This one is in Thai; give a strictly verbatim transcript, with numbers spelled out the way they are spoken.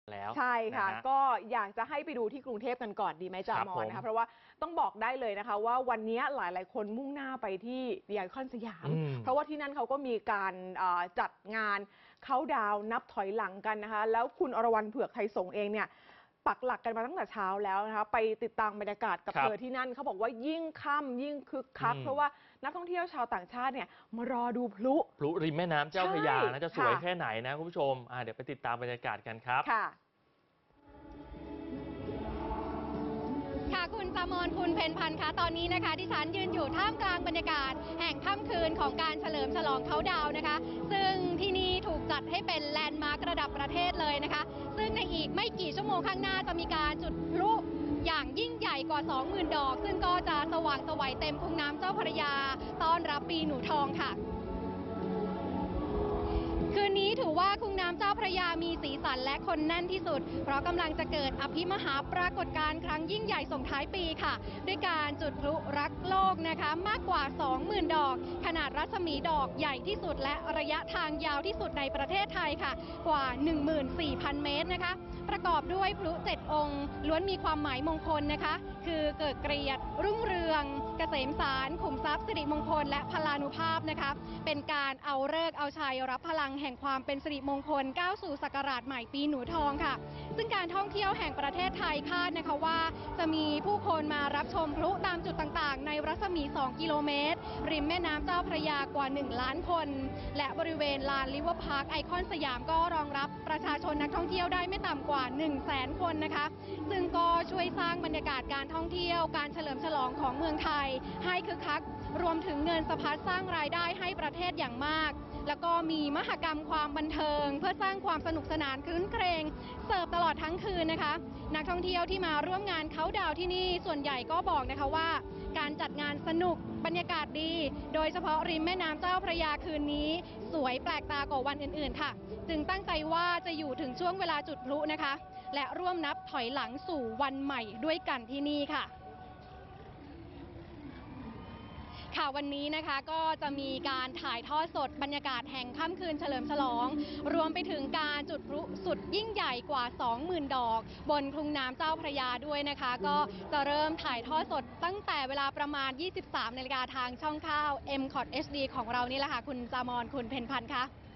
แล้วใช่ค่ะก็อยากจะให้ไปดูที่กรุงเทพกันก่อนดีไหมจามอนนะคะเพราะว่าต้องบอกได้เลยนะคะว่าวันนี้หลายๆคนมุ่งหน้าไปที่ไอคอนสยามเพราะว่าที่นั่นเขาก็มีการจัดงานเขาดาวนับถอยหลังกันนะคะแล้วคุณอรวรรณเผือกไทยสงฆ์เองเนี่ยปักหลักกันมาตั้งแต่เช้าแล้วนะคะไปติดตามบรรยากาศกับเธอที่นั่นเขาบอกว่ายิ่งค่ำยิ่งคึกคักเพราะว่านักท่องเที่ยวชาวต่างชาติเนี่ยมารอดูพลุพลุริมแม่น้ำเจ้าพระยานะจะสวยแค่ไหนนะคุณผู้ชมเดี๋ยวไปติดตามบรรยากาศกันครับค่ะค่ะคุณจามอนคุณเพนพันธ์คะตอนนี้นะคะดิฉันยืนอยู่ท่ามกลางบรรยากาศแห่งค่ำคืนของการเฉลิมฉลองเขาดาวนะคะซึ่งที่นี่ถูกจัดให้เป็นแลนด์มาร์คระดับประเทศเลยนะคะซึ่งในอีกไม่กี่ชั่วโมงข้างหน้าจะมีการจุดพลุอย่างยิ่งใหญ่กว่า สองหมื่น ดอกซึ่งก็จะสว่างไสวเต็มทุ่งน้ำเจ้าพระยาต้อนรับปีหนูทองค่ะคืนนี้ถือว่าคุ้งน้ำเจ้าพระยามีสีสันและคนแน่นที่สุดเพราะกำลังจะเกิดอภิมหาปรากฏการณ์ครั้งยิ่งใหญ่ส่งท้ายปีค่ะด้วยการจุดพลุรักโลกนะคะมากกว่า สองหมื่น ดอกขนาดรัศมีดอกใหญ่ที่สุดและระยะทางยาวที่สุดในประเทศไทยค่ะกว่า หนึ่งหมื่นสี่พัน เมตรนะคะประกอบด้วยพลุเจ็ดองค์ล้วนมีความหมายมงคลนะคะคือเกิดเกลียดรุ่งเรืองเกษมสารขุมทรัพย์สิริมงคลและพลานุภาพนะคะเป็นการเอาฤกษ์เอาชัยรับพลังแห่งความเป็นสิริมงคลก้าวสู่ศักราชใหม่ปีหนูทองค่ะซึ่งการท่องเที่ยวแห่งประเทศไทยคาดนะคะว่าจะมีผู้คนมารับชมพลุตามจุดต่างๆในรัศมีสองกิโลเมตรริมแม่น้ำเจ้าพระยากว่าหนึ่งล้านคนและบริเวณลานริเวอร์พาร์คไอคอนสยามก็รองรับประชาชนนักท่องเที่ยวได้ไม่ต่ำกว่า หนึ่งแสน คนนะคะซึ่งก็ช่วยสร้างบรรยากาศการท่องเที่ยวการเฉลิมฉลองของเมืองไทยให้คึกคักรวมถึงเงินสะพัดสร้างรายได้ให้ประเทศอย่างมากแล้วก็มีมหกรรมความบันเทิงเพื่อสร้างความสนุกสนานครื้นเครงเสิร์ฟตลอดทั้งคืนนะคะนักท่องเที่ยวที่มาร่วมงานเขาดาวที่นี่ส่วนใหญ่ก็บอกนะคะว่าการจัดงานสนุกบรรยากาศดีโดยเฉพาะริมแม่น้ำเจ้าพระยาคืนนี้สวยแปลกตากว่าวันอื่นๆค่ะจึงตั้งใจว่าจะอยู่ถึงช่วงเวลาจุดพลุนะคะและร่วมนับถอยหลังสู่วันใหม่ด้วยกันที่นี่ค่ะค่ะวันนี้นะคะก็จะมีการถ่ายทอดสดบรรยากาศแห่งค่ำคืนเฉลิมฉลองรวมไปถึงการจุดพลุสุดยิ่งใหญ่กว่า สองหมื่น ดอกบนทุ่งน้ำเจ้าพระยาด้วยนะคะก็จะเริ่มถ่ายทอดสดตั้งแต่เวลาประมาณ ยี่สิบสามนาฬิกาทางช่องเก้า เอ็ม คอท เอช ดี ของเรานี่แหละค่ะคุณจามอนคุณเพนพันธ์ค่ะ